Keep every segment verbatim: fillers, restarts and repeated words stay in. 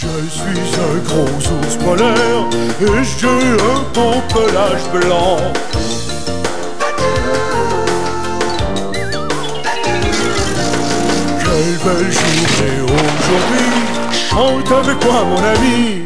Je suis un gros ours polaire et j'ai un beau pelage blanc. Quelle belle journée aujourd'hui, chante avec moi mon ami.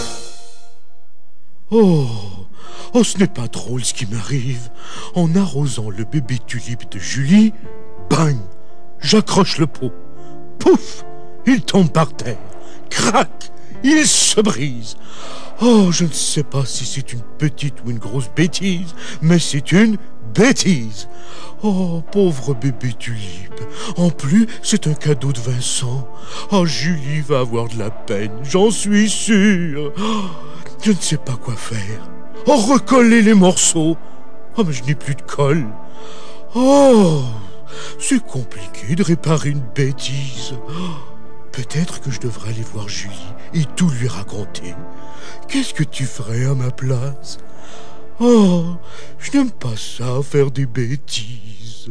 Oh, oh ce n'est pas drôle ce qui m'arrive. En arrosant le bébé tulipe de Julie, bang, j'accroche le pot. Pouf, il tombe par terre. Crac, il se brise. Oh, je ne sais pas si c'est une petite ou une grosse bêtise, mais c'est une bêtise. Oh, pauvre bébé tulipe. En plus, c'est un cadeau de Vincent. Oh, Julie va avoir de la peine, j'en suis sûr. Oh, je ne sais pas quoi faire. Oh, recoller les morceaux. Oh, mais je n'ai plus de colle. Oh, c'est compliqué de réparer une bêtise. Oh, peut-être que je devrais aller voir Julie et tout lui raconter. Qu'est-ce que tu ferais à ma place? Oh, je n'aime pas ça, faire des bêtises.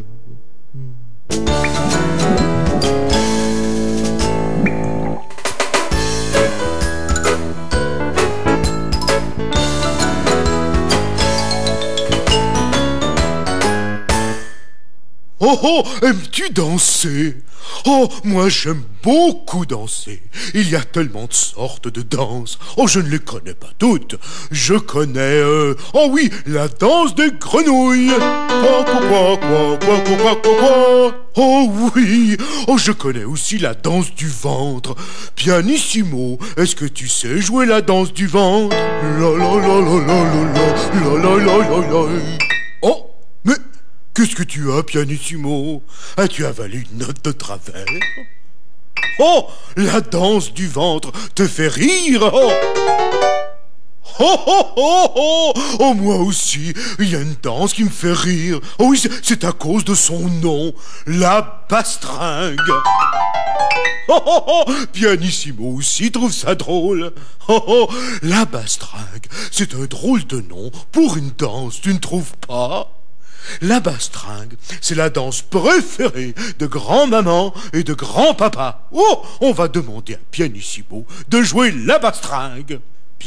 Oh oh, aimes-tu danser? Oh, moi j'aime beaucoup danser. Il y a tellement de sortes de danses. Oh, je ne les connais pas toutes. Je connais, euh, oh oui, la danse des grenouilles. Quoi, quoi, quoi, quoi, quoi, quoi, quoi, quoi, quoi. Oh oui, oh je connais aussi la danse du ventre. Pianissimo, est-ce que tu sais jouer la danse du ventre? La la la la la la la la la la la. Oh, mais qu'est-ce que tu as, pianissimo? As-tu avalé une note de travers? Oh, la danse du ventre te fait rire? Oh, oh, oh, oh, oh, oh, moi aussi, il y a une danse qui me fait rire. Oh oui, c'est à cause de son nom, la bastringue. Oh, oh, oh, pianissimo aussi trouve ça drôle. Oh, oh, la bastringue, c'est un drôle de nom pour une danse, tu ne trouves pas? La bastringue, c'est la danse préférée de grand-maman et de grand-papa. Oh, on va demander à Pianissimo de jouer la bastringue.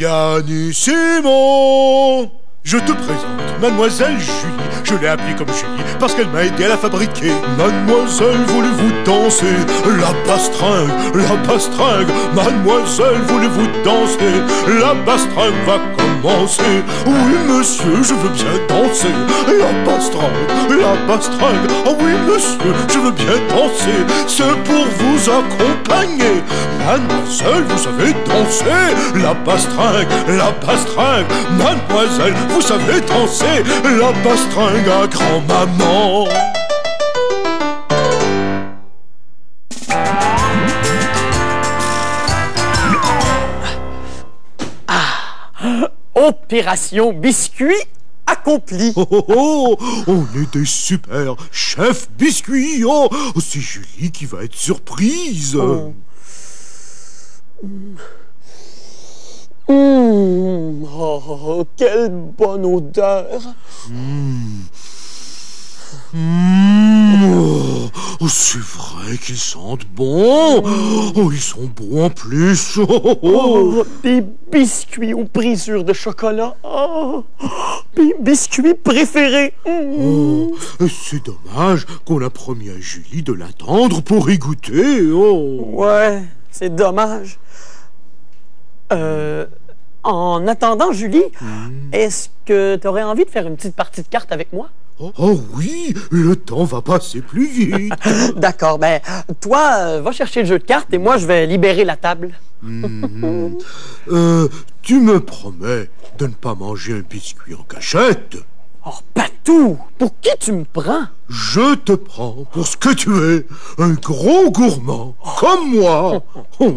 Pianissimo! Je te présente Mademoiselle Julie. Je l'ai appelée comme Julie parce qu'elle m'a aidé à la fabriquer. Mademoiselle, voulez-vous danser la bastringue, la bastringue? Mademoiselle, voulez-vous danser? La bastringue va commencer. Oui, monsieur, je veux bien danser la bastringue, la bastringue. Oh oui, monsieur, je veux bien danser. C'est pour vous accompagner. Mademoiselle, vous savez danser la bastringue, la bastringue. Mademoiselle, vous savez danser la bastringue à grand-maman. Ah, opération biscuit accomplie. Oh, oh, oh, on est des super chefs biscuits. Oh, c'est Julie qui va être surprise. Oh. Mmh, oh, quelle bonne odeur! Mmh. Mmh. Oh, c'est vrai qu'ils sentent bon. Oh, ils sont bons en plus. Oh, oh, oh. Oh, des biscuits aux brisures de chocolat. Oh, mes biscuits préférés. Mmh. Oh, c'est dommage qu'on a promis à Julie de l'attendre pour y goûter. Oh. Ouais, c'est dommage. Euh, en attendant, Julie, mmh. est-ce que tu aurais envie de faire une petite partie de cartes avec moi? Oh, oh oui, le temps va passer plus vite. D'accord, ben, toi, euh, va chercher le jeu de cartes et moi, je vais libérer la table. Mmh. euh, tu me promets de ne pas manger un biscuit en cachette? Oh, Patou, pour qui tu me prends? Je te prends pour ce que tu es, un gros gourmand, oh. Comme moi. Oh.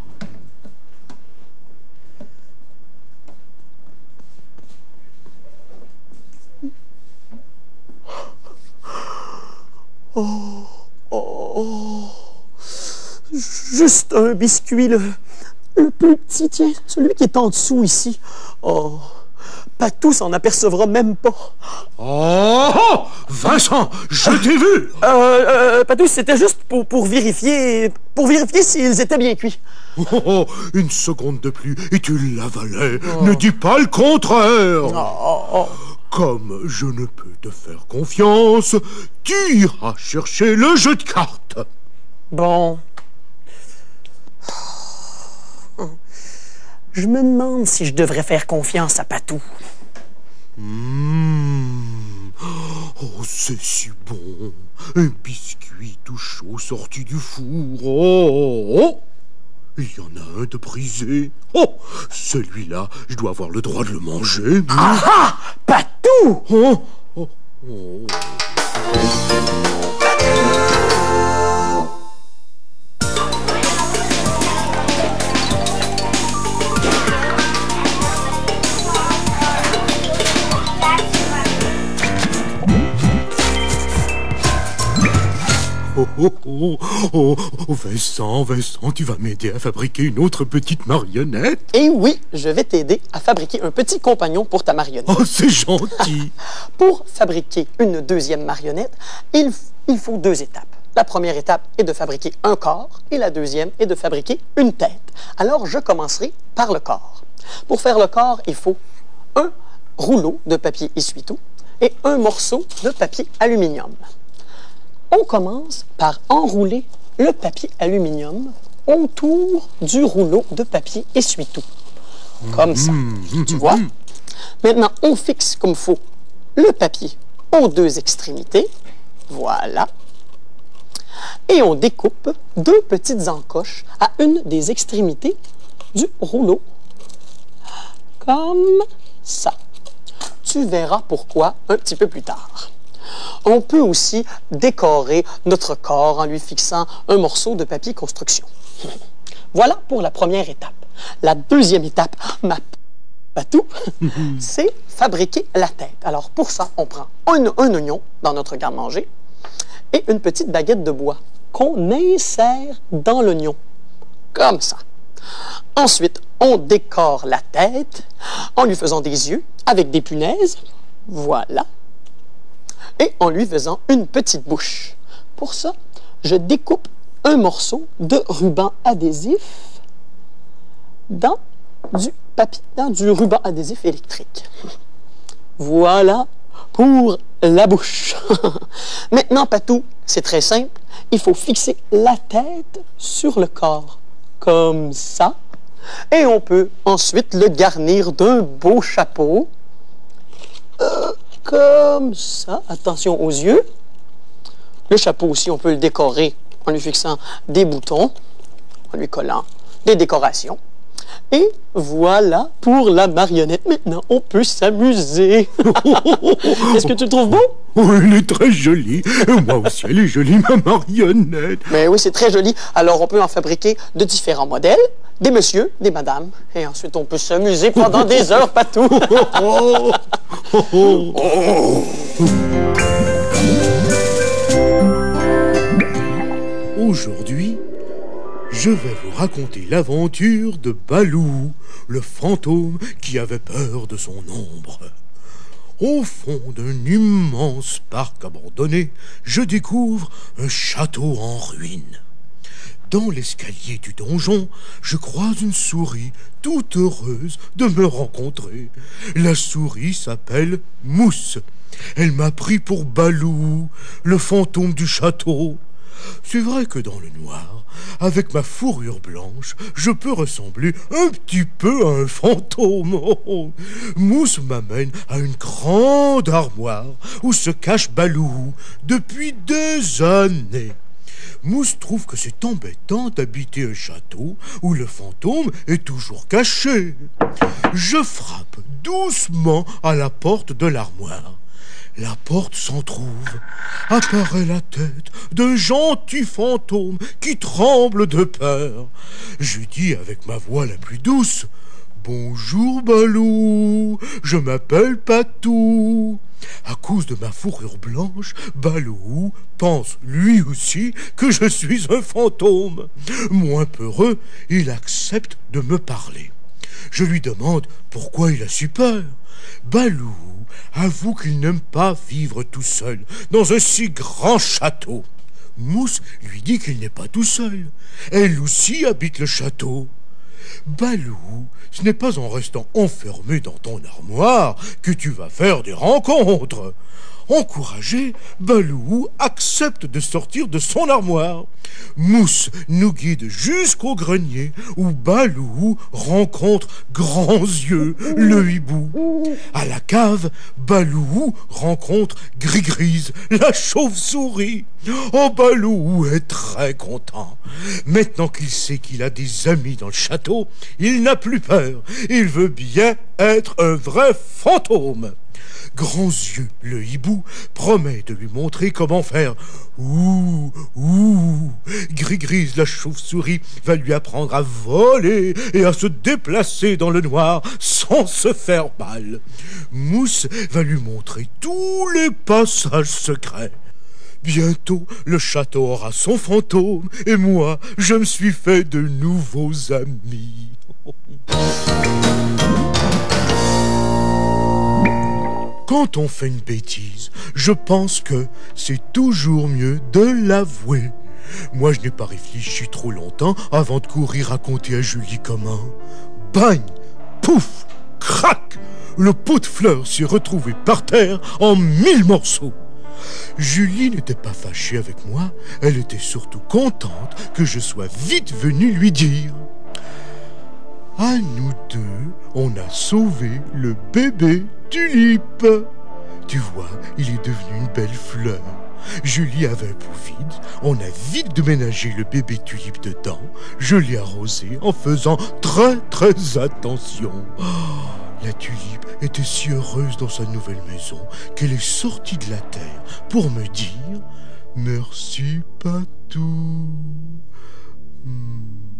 Oh, oh, oh. Juste un biscuit, le, le plus petit, tiens, celui qui est en dessous ici. Oh, Patou s'en apercevra même pas. Oh, oh Vincent, je t'ai vu. Euh, euh Patou, c'était juste pour, pour vérifier, pour vérifier s'ils étaient bien cuits. Oh, oh, une seconde de plus et tu l'avalais. Oh. Ne dis pas le contraire. Oh, oh, oh. Comme je ne peux te faire confiance, tu iras chercher le jeu de cartes. Bon. Je me demande si je devrais faire confiance à Patou. Mmh. Oh, c'est si bon. Un biscuit tout chaud sorti du four. Oh, oh. Il y en a un de brisé. Oh, celui-là, je dois avoir le droit de le manger. Ah ah! Patou! Oh, oh, oh. Oh, oh, oh, oh, oh, Vincent, Vincent, tu vas m'aider à fabriquer une autre petite marionnette? Eh oui, je vais t'aider à fabriquer un petit compagnon pour ta marionnette. Oh, c'est gentil! Pour fabriquer une deuxième marionnette, il, il faut deux étapes. La première étape est de fabriquer un corps et la deuxième est de fabriquer une tête. Alors, je commencerai par le corps. Pour faire le corps, il faut un rouleau de papier essuie-tout et un morceau de papier aluminium. On commence par enrouler le papier aluminium autour du rouleau de papier essuie-tout. Comme ça. Tu vois? Maintenant, on fixe comme il faut le papier aux deux extrémités. Voilà. Et on découpe deux petites encoches à une des extrémités du rouleau. Comme ça. Tu verras pourquoi un petit peu plus tard. On peut aussi décorer notre corps en lui fixant un morceau de papier construction. Voilà pour la première étape. La deuxième étape, ma Patou, c'est fabriquer la tête. Alors pour ça, on prend un, un oignon dans notre garde-manger et une petite baguette de bois qu'on insère dans l'oignon, comme ça. Ensuite, on décore la tête en lui faisant des yeux avec des punaises. Voilà. Et en lui faisant une petite bouche. Pour ça, je découpe un morceau de ruban adhésif dans du papier, dans du ruban adhésif électrique. Voilà pour la bouche. Maintenant, Patou, c'est très simple. Il faut fixer la tête sur le corps, comme ça. Et on peut ensuite le garnir d'un beau chapeau. Euh, Comme ça. Attention aux yeux. Le chapeau aussi, on peut le décorer en lui fixant des boutons, en lui collant des décorations. Et voilà pour la marionnette. Maintenant, on peut s'amuser. Est-ce que tu le trouves beau? Oh, elle est très jolie. Moi aussi, elle est jolie, ma marionnette. Mais oui, c'est très joli. Alors, on peut en fabriquer de différents modèles. Des messieurs, des madames. Et ensuite, on peut s'amuser pendant des heures, Patou. Oh, oh, oh, oh. Aujourd'hui, je vais vous raconter l'aventure de Balou, le fantôme qui avait peur de son ombre. Au fond d'un immense parc abandonné, je découvre un château en ruine. Dans l'escalier du donjon, je croise une souris toute heureuse de me rencontrer. La souris s'appelle Mousse. Elle m'a pris pour Balou, le fantôme du château. C'est vrai que dans le noir, avec ma fourrure blanche, je peux ressembler un petit peu à un fantôme. Oh, oh. Mousse m'amène à une grande armoire où se cache Balou depuis des années. Mousse trouve que c'est embêtant d'habiter un château où le fantôme est toujours caché. Je frappe doucement à la porte de l'armoire. La porte s'entr'ouvre. Apparaît la tête d'un gentil fantôme qui tremble de peur. Je dis avec ma voix la plus douce: « Bonjour Balou, je m'appelle Patou. » À cause de ma fourrure blanche, Balou pense lui aussi que je suis un fantôme. Moins peureux, il accepte de me parler. Je lui demande pourquoi il a si peur. Balou avoue qu'il n'aime pas vivre tout seul dans un si grand château. Mousse lui dit qu'il n'est pas tout seul. Elle aussi habite le château. Balou, ce n'est pas en restant enfermé dans ton armoire que tu vas faire des rencontres. Encouragé, Balou accepte de sortir de son armoire. Mousse nous guide jusqu'au grenier où Balou rencontre Grands-Yeux, le hibou. À la cave, Balou rencontre Gris-Grise, la chauve-souris. Oh, Balou est très content. Maintenant qu'il sait qu'il a des amis dans le château, il n'a plus peur. Il veut bien être un vrai fantôme. Grands-Yeux, le hibou, promet de lui montrer comment faire. Ouh, ouh. Gris-Grise, la chauve-souris, va lui apprendre à voler et à se déplacer dans le noir sans se faire mal. Mousse va lui montrer tous les passages secrets. Bientôt, le château aura son fantôme et moi, je me suis fait de nouveaux amis. Quand on fait une bêtise, je pense que c'est toujours mieux de l'avouer. Moi, je n'ai pas réfléchi trop longtemps avant de courir raconter à Julie comment. Bang! Pouf! Crac! Le pot de fleurs s'est retrouvé par terre en mille morceaux. Julie n'était pas fâchée avec moi, elle était surtout contente que je sois vite venu lui dire. À nous deux, on a sauvé le bébé Tulipe. Tu vois, il est devenu une belle fleur. Julie avait un pot vide, on a vite déménagé le bébé Tulipe dedans. Je l'ai arrosé en faisant très très attention. Oh, la tulipe était si heureuse dans sa nouvelle maison qu'elle est sortie de la terre pour me dire « Merci Patou ». Hmm.